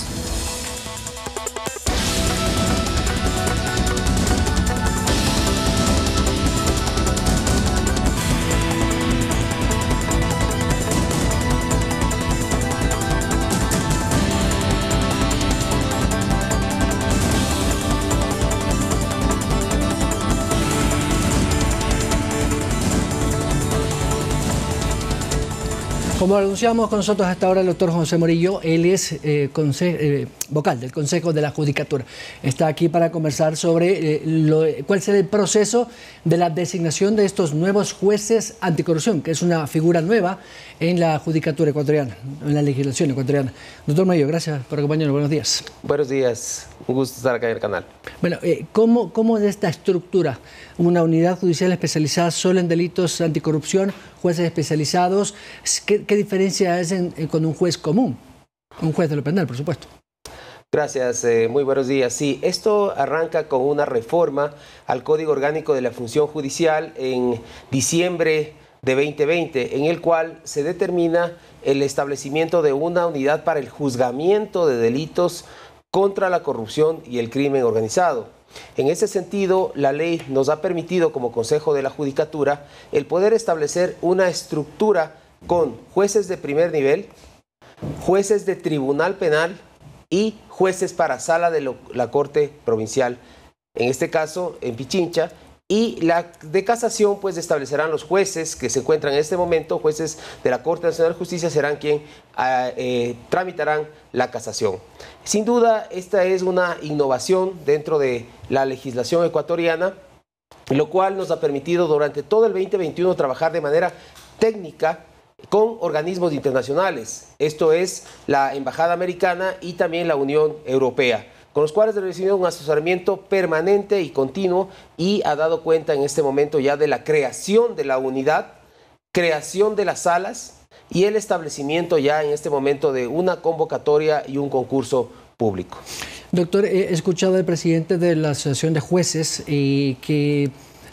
Como anunciamos con nosotros hasta ahora el doctor José Morillo, él es vocal del Consejo de la Judicatura. Está aquí para conversar sobre cuál será el proceso de la designación de estos nuevos jueces anticorrupción, que es una figura nueva en la Judicatura ecuatoriana, en la legislación ecuatoriana. Doctor Morillo, gracias por acompañarnos. Buenos días. Buenos días. Un gusto estar acá en el canal. Bueno, ¿cómo es esta estructura? Una unidad judicial especializada solo en delitos anticorrupción, jueces especializados. ¿Qué diferencia es con un juez común? Un juez de lo penal, por supuesto. Gracias, muy buenos días. Sí, esto arranca con una reforma al Código Orgánico de la Función Judicial en diciembre de 2020, en el cual se determina el establecimiento de una unidad para el juzgamiento de delitos contra la corrupción y el crimen organizado. En ese sentido, la ley nos ha permitido como Consejo de la Judicatura el poder establecer una estructura con jueces de primer nivel, jueces de tribunal penal y jueces para sala de la Corte Provincial, en este caso en Pichincha, y la de casación pues establecerán los jueces que se encuentran en este momento, jueces de la Corte Nacional de Justicia serán quien tramitarán la casación. Sin duda esta es una innovación dentro de la legislación ecuatoriana, lo cual nos ha permitido durante todo el 2021 trabajar de manera técnica con organismos internacionales, esto es la Embajada Americana y también la Unión Europea, con los cuales ha recibido un asesoramiento permanente y continuo y ha dado cuenta en este momento ya de la creación de la unidad, creación de las salas y el establecimiento ya en este momento de una convocatoria y un concurso público. Doctor, he escuchado al presidente de la Asociación de Jueces que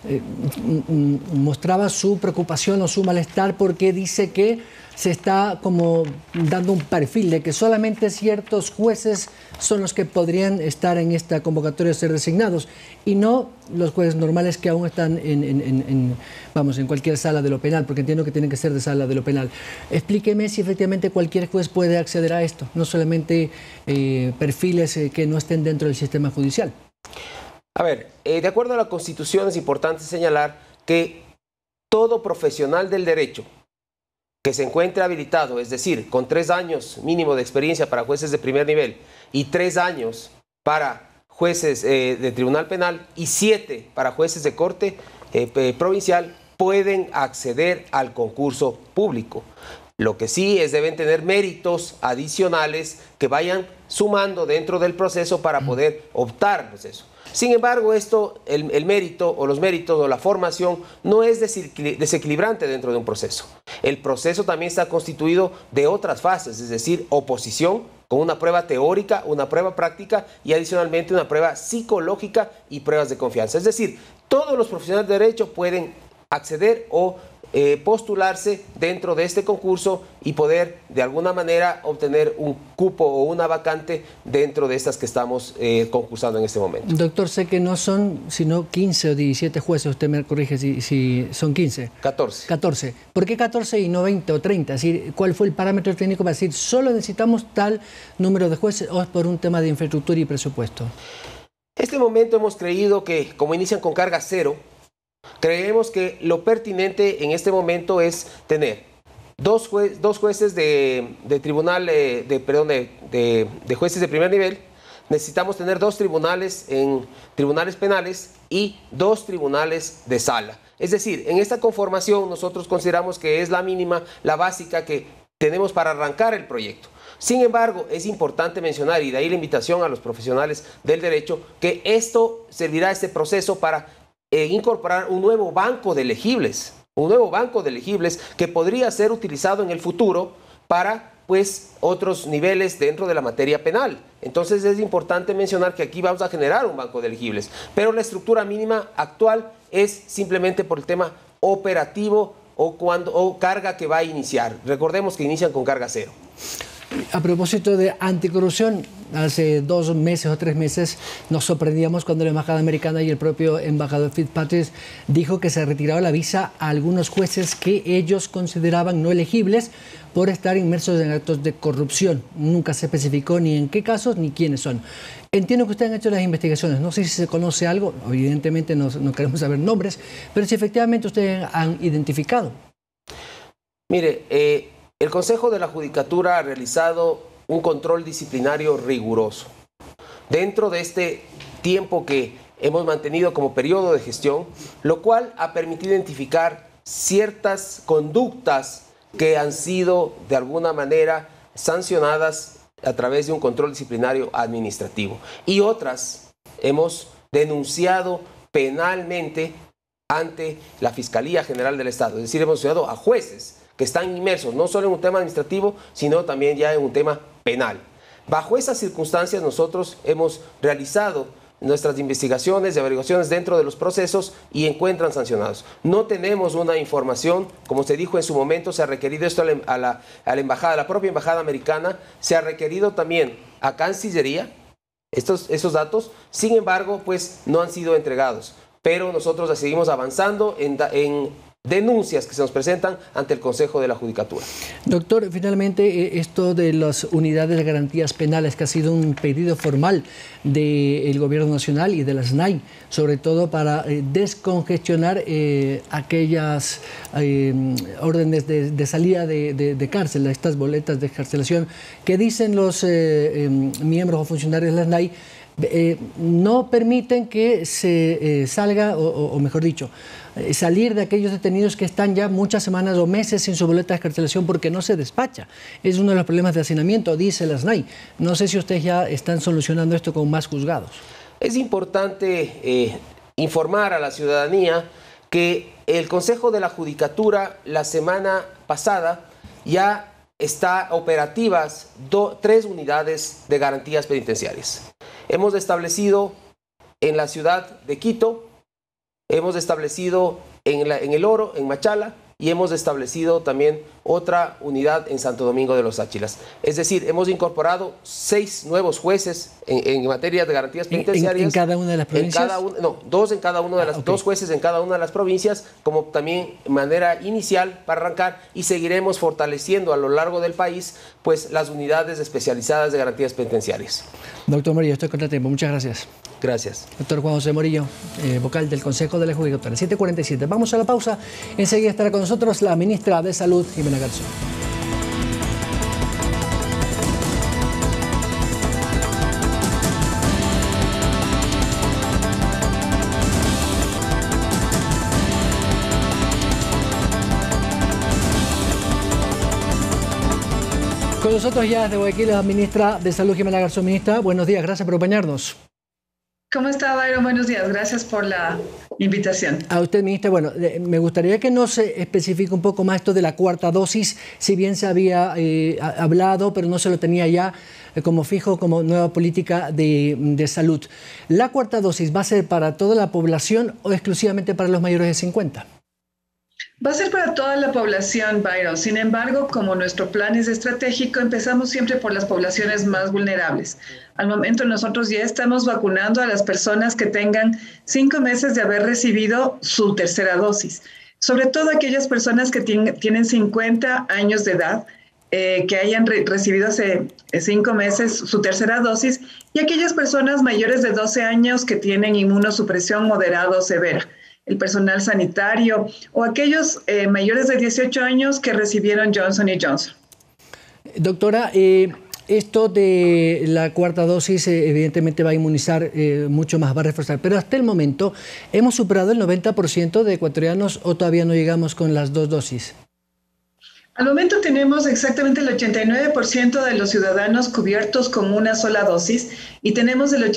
mostraba su preocupación o su malestar porque dice que se está como dando un perfil de que solamente ciertos jueces son los que podrían estar en esta convocatoria, ser designados, y no los jueces normales que aún están en cualquier sala de lo penal, porque entiendo que tienen que ser de sala de lo penal. Explíqueme si efectivamente cualquier juez puede acceder a esto, no solamente perfiles que no estén dentro del sistema judicial. A ver, de acuerdo a la Constitución es importante señalar que todo profesional del derecho que se encuentre habilitado, es decir, con 3 años mínimo de experiencia para jueces de primer nivel y 3 años para jueces de tribunal penal y 7 para jueces de corte provincial, pueden acceder al concurso público. Lo que sí es deben tener méritos adicionales que vayan sumando dentro del proceso para poder optar al proceso. Sin embargo, el mérito o los méritos o la formación no es desequilibrante dentro de un proceso. El proceso también está constituido de otras fases, es decir, oposición con una prueba teórica, una prueba práctica y adicionalmente una prueba psicológica y pruebas de confianza. Es decir, todos los profesionales de derecho pueden acceder o postularse dentro de este concurso y poder de alguna manera obtener un cupo o una vacante dentro de estas que estamos concursando en este momento. Doctor, sé que no son sino 15 o 17 jueces, usted me corrige si son 15. 14. 14. ¿Por qué 14 y no 20 o 30? Es decir, ¿cuál fue el parámetro técnico para decir solo necesitamos tal número de jueces o es por un tema de infraestructura y presupuesto? En este momento hemos creído que como inician con carga cero, creemos que lo pertinente en este momento es tener dos jueces de tribunal, de jueces de primer nivel. Necesitamos tener 2 tribunales en tribunales penales y 2 tribunales de sala. Es decir, en esta conformación nosotros consideramos que es la mínima, la básica que tenemos para arrancar el proyecto. Sin embargo, es importante mencionar, y de ahí la invitación a los profesionales del derecho, que esto servirá a este proceso para incorporar un nuevo banco de elegibles, que podría ser utilizado en el futuro para otros niveles dentro de la materia penal. Entonces es importante mencionar que aquí vamos a generar un banco de elegibles, pero la estructura mínima actual es simplemente por el tema operativo o carga que va a iniciar. Recordemos que inician con carga cero. A propósito de anticorrupción, hace 2 meses o 3 meses nos sorprendíamos cuando la Embajada Americana y el propio embajador Fitzpatrick dijo que se retiraba la visa a algunos jueces que ellos consideraban no elegibles por estar inmersos en actos de corrupción. Nunca se especificó ni en qué casos ni quiénes son. Entiendo que ustedes han hecho las investigaciones, no sé si se conoce algo, evidentemente no queremos saber nombres, pero si efectivamente ustedes han identificado. Mire, el Consejo de la Judicatura ha realizado un control disciplinario riguroso. Dentro de este tiempo que hemos mantenido como periodo de gestión, lo cual ha permitido identificar ciertas conductas que han sido de alguna manera sancionadas a través de un control disciplinario administrativo. Y otras hemos denunciado penalmente ante la Fiscalía General del Estado. Es decir, hemos denunciado a jueces que están inmersos no solo en un tema administrativo, sino también ya en un tema penal. Bajo esas circunstancias nosotros hemos realizado nuestras investigaciones y averiguaciones dentro de los procesos y encuentran sancionados. No tenemos una información, como se dijo en su momento, se ha requerido esto a la embajada, a la propia embajada americana, se ha requerido también a Cancillería esos datos, sin embargo, pues no han sido entregados. Pero nosotros seguimos avanzando en denuncias que se nos presentan ante el Consejo de la Judicatura. Doctor, finalmente esto de las unidades de garantías penales, que ha sido un pedido formal del Gobierno Nacional y de la SNAI, sobre todo para descongestionar aquellas órdenes de salida de cárcel, estas boletas de excarcelación, que dicen los miembros o funcionarios de la SNAI, no permiten que se salga, o mejor dicho, salir de aquellos detenidos que están ya muchas semanas o meses sin su boleta de excarcelación porque no se despacha. Es uno de los problemas de hacinamiento, dice la SNAI. No sé si ustedes ya están solucionando esto con más juzgados. Es importante informar a la ciudadanía que el Consejo de la Judicatura la semana pasada ya está operativas 3 unidades de garantías penitenciarias. Hemos establecido en la ciudad de Quito, hemos establecido en El Oro, en Machala, y hemos establecido también otra unidad en Santo Domingo de los Áchilas. Es decir, hemos incorporado 6 nuevos jueces en materia de garantías penitenciarias. ¿En cada una de las provincias? Dos en cada una de las, dos jueces en cada una de las provincias, como también manera inicial para arrancar, y seguiremos fortaleciendo a lo largo del país pues las unidades especializadas de garantías penitenciarias. Doctor Morillo, estoy contra tiempo. Muchas gracias. Gracias. Doctor Juan José Morillo, vocal del Consejo de la Judicatura. 7:47. Vamos a la pausa. Enseguida estará con nosotros la ministra de Salud, Jimena Garzón. Con nosotros ya desde Guayaquil la ministra de Salud, Jimena Garzón. Ministra, buenos días, gracias por acompañarnos. ¿Cómo está, Byron? Buenos días, gracias por la invitación. A usted, ministra, bueno, me gustaría que nos especifique un poco más esto de la 4ª dosis, si bien se había hablado, pero no se lo tenía ya como fijo, como nueva política de salud. ¿La 4ª dosis va a ser para toda la población o exclusivamente para los mayores de 50? Va a ser para toda la población, Byron. Sin embargo, como nuestro plan es estratégico, empezamos siempre por las poblaciones más vulnerables. Al momento nosotros ya estamos vacunando a las personas que tengan 5 meses de haber recibido su 3ª dosis. Sobre todo aquellas personas que tienen 50 años de edad, que hayan recibido hace 5 meses su 3ª dosis, y aquellas personas mayores de 12 años que tienen inmunosupresión moderada o severa, el personal sanitario o aquellos mayores de 18 años que recibieron Johnson & Johnson. Doctora, esto de la 4ª dosis evidentemente va a inmunizar mucho más, va a reforzar, pero hasta el momento, ¿hemos superado el 90% de ecuatorianos o todavía no llegamos con las 2 dosis? Al momento tenemos exactamente el 89% de los ciudadanos cubiertos con una sola dosis y tenemos el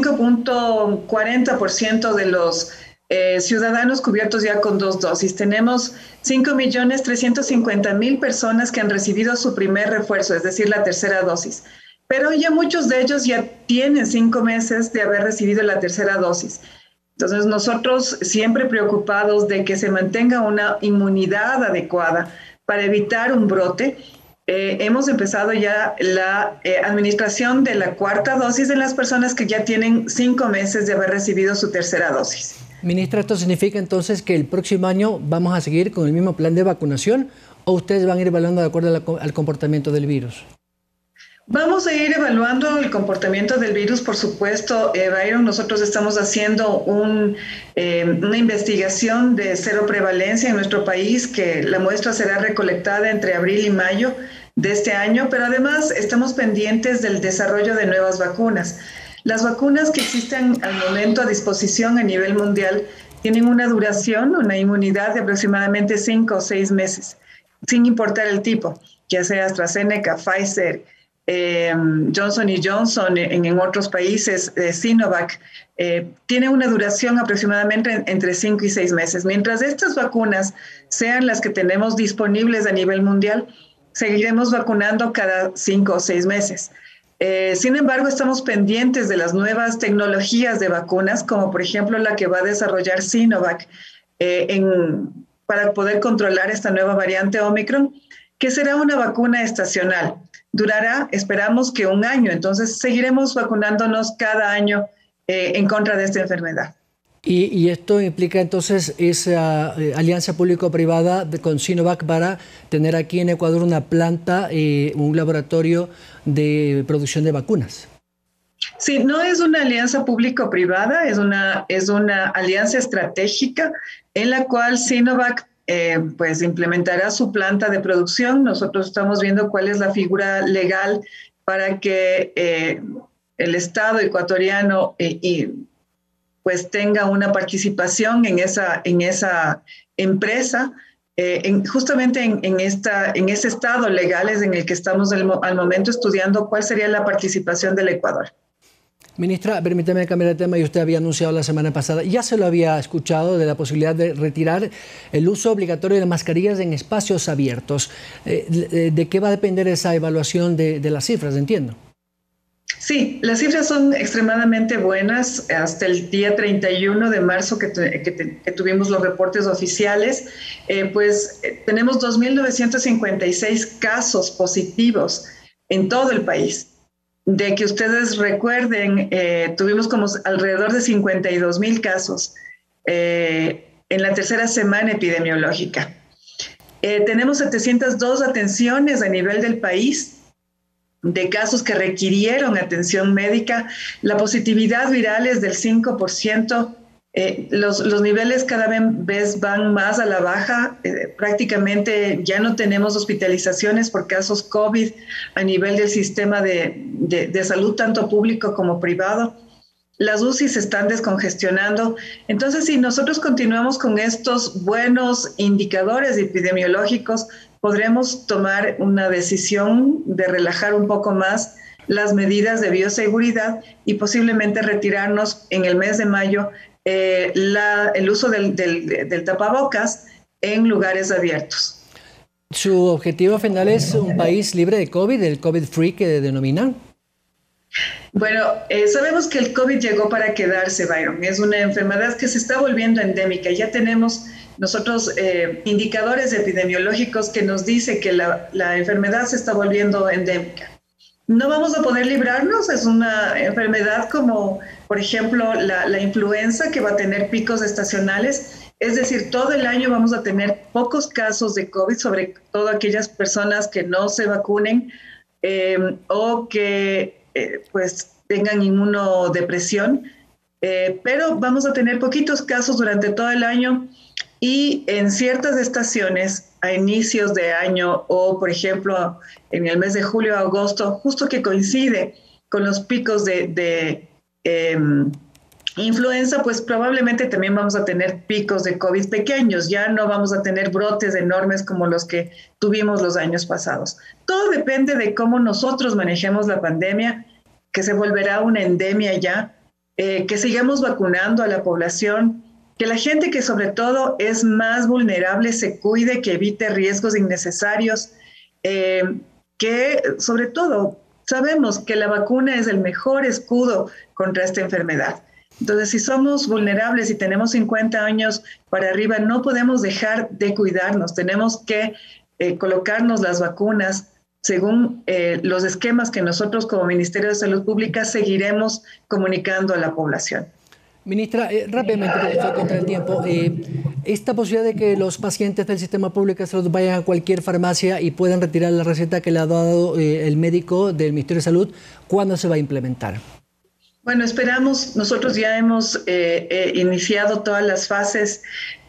85.40% de los ciudadanos cubiertos ya con 2 dosis. Tenemos 5.350.000 personas que han recibido su primer refuerzo, es decir, la 3ª dosis. Pero ya muchos de ellos ya tienen 5 meses de haber recibido la 3ª dosis. Entonces, nosotros siempre preocupados de que se mantenga una inmunidad adecuada para evitar un brote, hemos empezado ya la administración de la 4ª dosis en las personas que ya tienen 5 meses de haber recibido su 3ª dosis. Ministra, ¿esto significa entonces que el próximo año vamos a seguir con el mismo plan de vacunación o ustedes van a ir evaluando de acuerdo al comportamiento del virus? Vamos a ir evaluando el comportamiento del virus, por supuesto, Byron. Nosotros estamos haciendo una investigación de cero prevalencia en nuestro país, que la muestra será recolectada entre abril y mayo. de este año, pero además estamos pendientes del desarrollo de nuevas vacunas. Las vacunas que existen al momento a disposición a nivel mundial tienen una duración, una inmunidad de aproximadamente 5 o 6 meses, sin importar el tipo, ya sea AstraZeneca, Pfizer, Johnson & Johnson, en otros países, Sinovac, tiene una duración aproximadamente entre 5 y 6 meses. Mientras estas vacunas sean las que tenemos disponibles a nivel mundial, seguiremos vacunando cada 5 o 6 meses. Sin embargo, estamos pendientes de las nuevas tecnologías de vacunas, como por ejemplo la que va a desarrollar Sinovac para poder controlar esta nueva variante Omicron, que será una vacuna estacional. Durará, esperamos que 1 año, entonces seguiremos vacunándonos cada año en contra de esta enfermedad. Y esto implica entonces esa alianza público-privada con Sinovac para tener aquí en Ecuador una planta, un laboratorio de producción de vacunas. Sí, no es una alianza público-privada, es una alianza estratégica en la cual Sinovac pues implementará su planta de producción. Nosotros estamos viendo cuál es la figura legal para que el Estado ecuatoriano pues tenga una participación en esa empresa, justamente en ese estado legal es en el que estamos al momento estudiando cuál sería la participación del Ecuador. Ministra, permítame cambiar de tema, y usted había anunciado la semana pasada, ya se lo había escuchado, de la posibilidad de retirar el uso obligatorio de mascarillas en espacios abiertos. ¿De qué va a depender esa evaluación de las cifras? Entiendo. Sí, las cifras son extremadamente buenas. Hasta el día 31 de marzo que tuvimos los reportes oficiales, pues tenemos 2.956 casos positivos en todo el país. De que ustedes recuerden, tuvimos como alrededor de 52,000 casos en la tercera semana epidemiológica. Tenemos 702 atenciones a nivel del país de casos que requirieron atención médica. La positividad viral es del 5%. Los niveles cada vez van más a la baja. Prácticamente ya no tenemos hospitalizaciones por casos COVID a nivel del sistema de salud, tanto público como privado. Las UCIs se están descongestionando. Entonces, si nosotros continuamos con estos buenos indicadores epidemiológicos, podremos tomar una decisión de relajar un poco más las medidas de bioseguridad y posiblemente retirarnos en el mes de mayo el uso del tapabocas en lugares abiertos. ¿Su objetivo final es un país libre de COVID, el COVID-free que denominan? Bueno, sabemos que el COVID llegó para quedarse, Byron. Es una enfermedad que se está volviendo endémica. Ya tenemos nosotros indicadores epidemiológicos que nos dicen que la enfermedad se está volviendo endémica. No vamos a poder librarnos, es una enfermedad como, por ejemplo, la influenza, que va a tener picos estacionales. Es decir, todo el año vamos a tener pocos casos de COVID, sobre todo aquellas personas que no se vacunen o que pues tengan inmunodepresión, pero vamos a tener poquitos casos durante todo el año. Y en ciertas estaciones, a inicios de año o, por ejemplo, en el mes de julio o agosto, justo que coincide con los picos de influenza, pues probablemente también vamos a tener picos de COVID pequeños. Ya no vamos a tener brotes enormes como los que tuvimos los años pasados. Todo depende de cómo nosotros manejemos la pandemia, que se volverá una endemia ya, que sigamos vacunando a la población, que la gente que sobre todo es más vulnerable se cuide, que evite riesgos innecesarios, que sobre todo sabemos que la vacuna es el mejor escudo contra esta enfermedad. Entonces, si somos vulnerables y tenemos 50 años para arriba, no podemos dejar de cuidarnos. Tenemos que colocarnos las vacunas según los esquemas que nosotros como Ministerio de Salud Pública seguiremos comunicando a la población. Ministra, rápidamente, porque estoy contra el tiempo, esta posibilidad de que los pacientes del sistema público de salud vayan a cualquier farmacia y puedan retirar la receta que le ha dado el médico del Ministerio de Salud, ¿cuándo se va a implementar? Bueno, esperamos, nosotros ya hemos iniciado todas las fases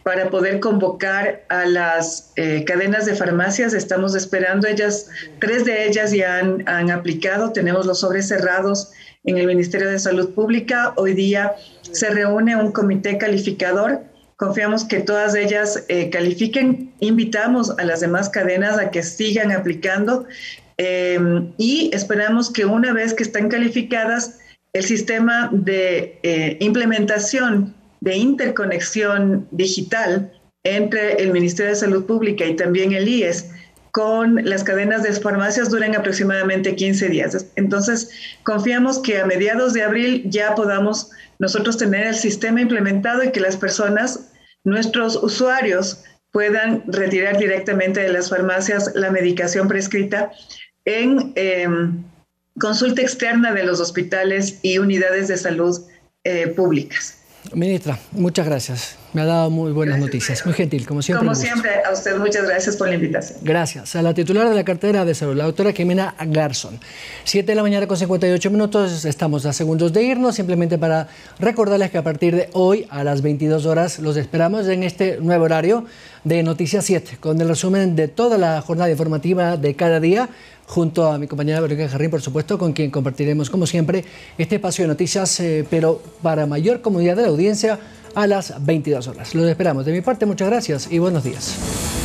para poder convocar a las cadenas de farmacias. Estamos esperando, 3 de ellas ya han aplicado, tenemos los sobres cerrados en el Ministerio de Salud Pública. Hoy día se reúne un comité calificador, confiamos que todas ellas califiquen, invitamos a las demás cadenas a que sigan aplicando y esperamos que una vez que están calificadas, el sistema de implementación de interconexión digital entre el Ministerio de Salud Pública y también el IES con las cadenas de farmacias duren aproximadamente 15 días. Entonces, confiamos que a mediados de abril ya podamos nosotros tener el sistema implementado y que las personas, nuestros usuarios, puedan retirar directamente de las farmacias la medicación prescrita en consulta externa de los hospitales y unidades de salud públicas. Ministra, muchas gracias. Me ha dado muy buenas noticias. Muy gentil, como siempre. Como siempre, a usted muchas gracias por la invitación. Gracias. A la titular de la cartera de salud, la doctora Jimena Garzón. 7 de la mañana con 58 minutos. Estamos a segundos de irnos. Simplemente para recordarles que a partir de hoy, a las 22 horas, los esperamos en este nuevo horario de Noticias 7, con el resumen de toda la jornada informativa de cada día, junto a mi compañera Verónica Jarrín, por supuesto, con quien compartiremos, como siempre, este espacio de noticias, pero para mayor comodidad de la audiencia, a las 22 horas. Los esperamos. De mi parte, muchas gracias y buenos días.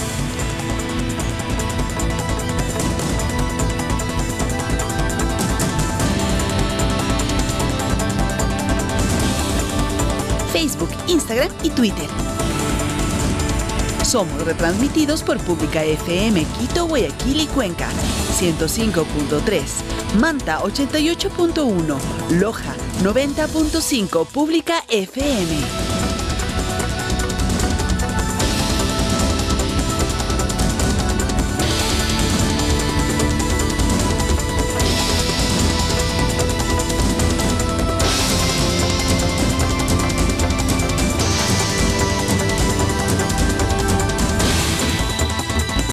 Facebook, Instagram y Twitter. Somos retransmitidos por Pública FM Quito, Guayaquil y Cuenca, 105.3, Manta 88.1, Loja 90.5, Pública FM.